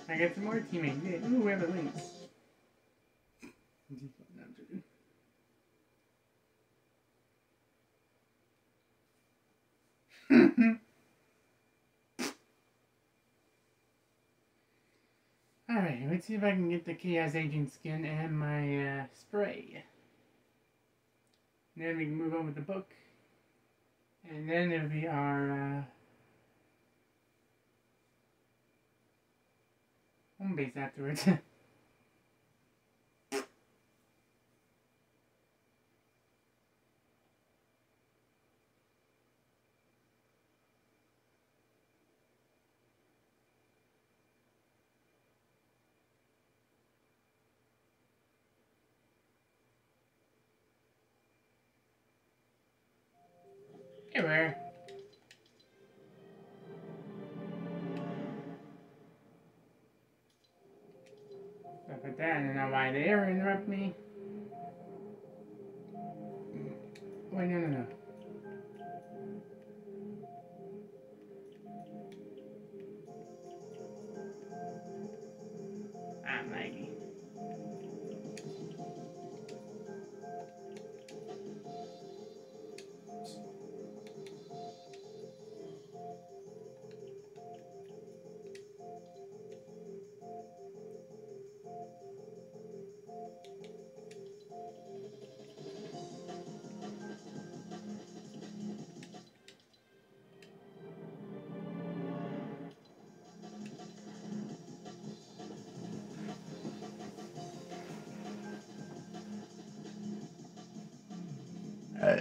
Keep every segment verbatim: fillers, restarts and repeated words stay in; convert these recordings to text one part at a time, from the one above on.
I got some more teammates. Yeah. Ooh, we have a links. No, I'm joking. Alright, let's see if I can get the Chaos Agent skin and my uh, spray. And then we can move on with the book. And then it'll be our uh, home base afterwards. Hey, where? Stuff like that. I don't know why they ever interrupt me. Wait, no, no, no. Ah, Maggie. Uh.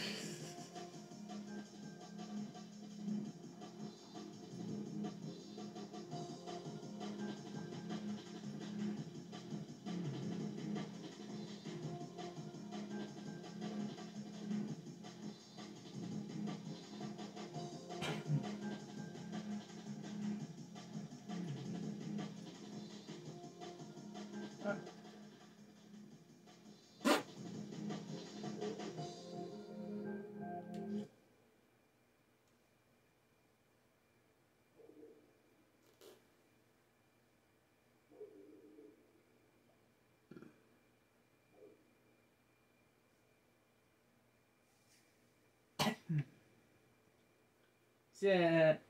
Zip.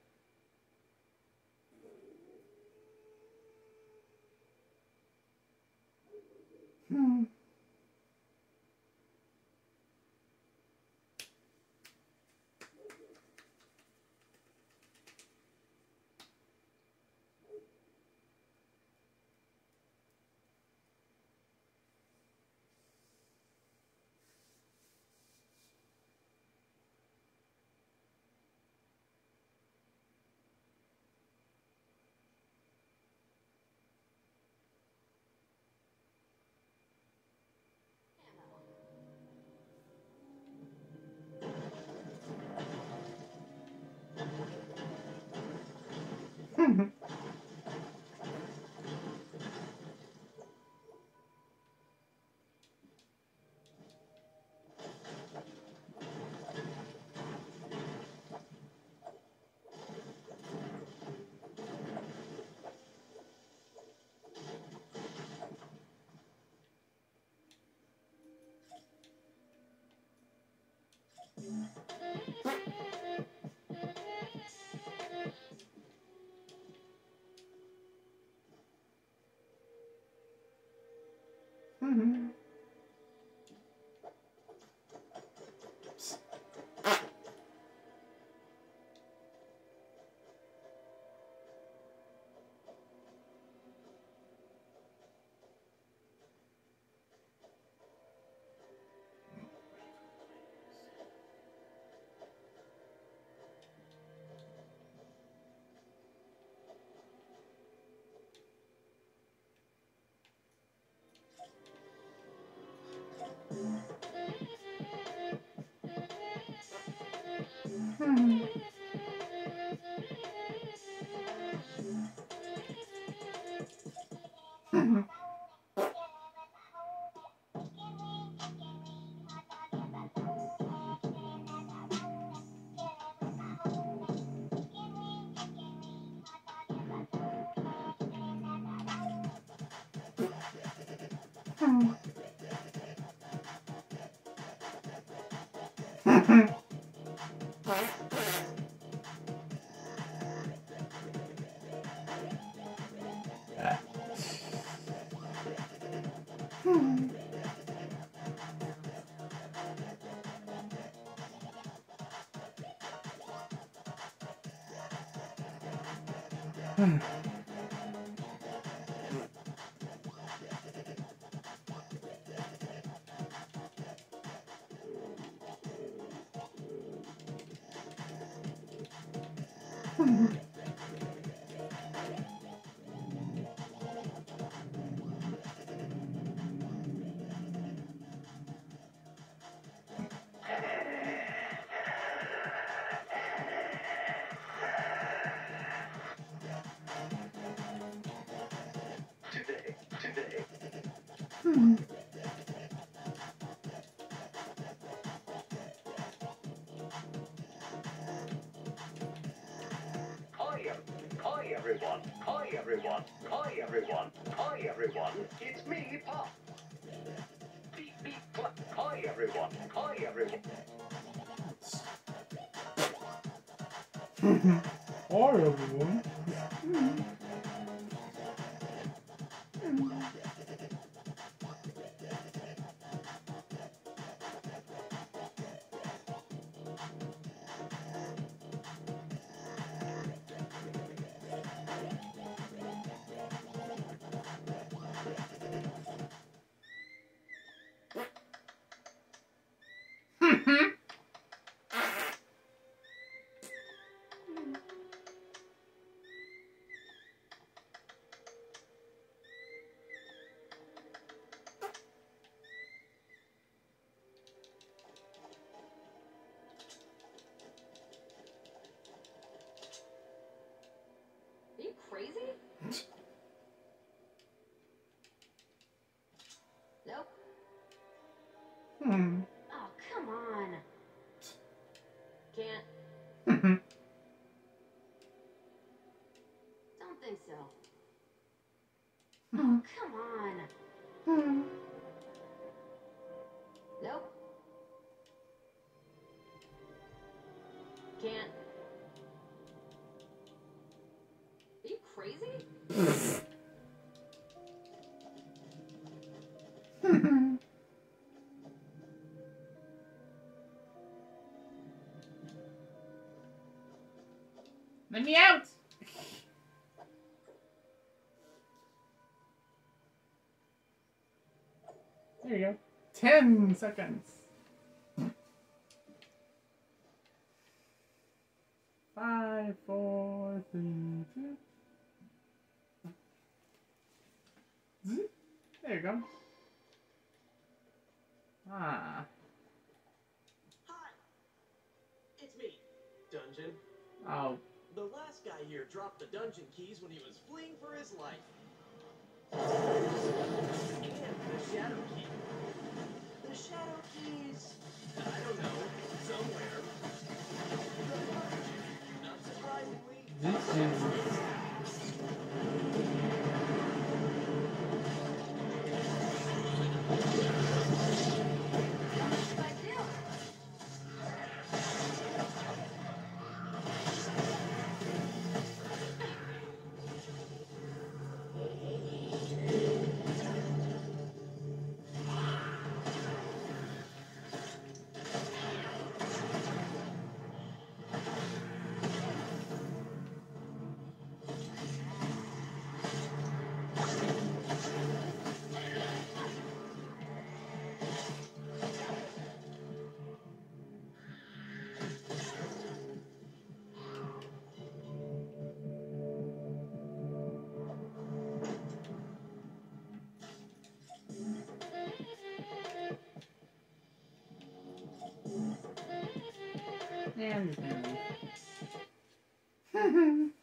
Hmm. Mm-hmm. Hmm. Hmm. Today, today. Hmm. Hi, hi everyone. Hi everyone. Hi everyone. Hi everyone. It's me, Pop. Beep beep clap. Hi everyone. Hi everyone. Hi everyone. Are you crazy? Nope. Hmm. Oh, come on. Can't. Don't think so. Oh, come on. Nope. Can't. Are you crazy? Let me out! There you go. Ten seconds. Five, four, three, two. Zzz. There you go. Ah. Hi, it's me, Dungeon. Oh. The last guy here dropped the dungeon keys when he was fleeing for his life. And the shadow key. The shadow keys. I don't know, somewhere. Not surprisingly. This is. What I do? Yeah, I'm just gonna leave.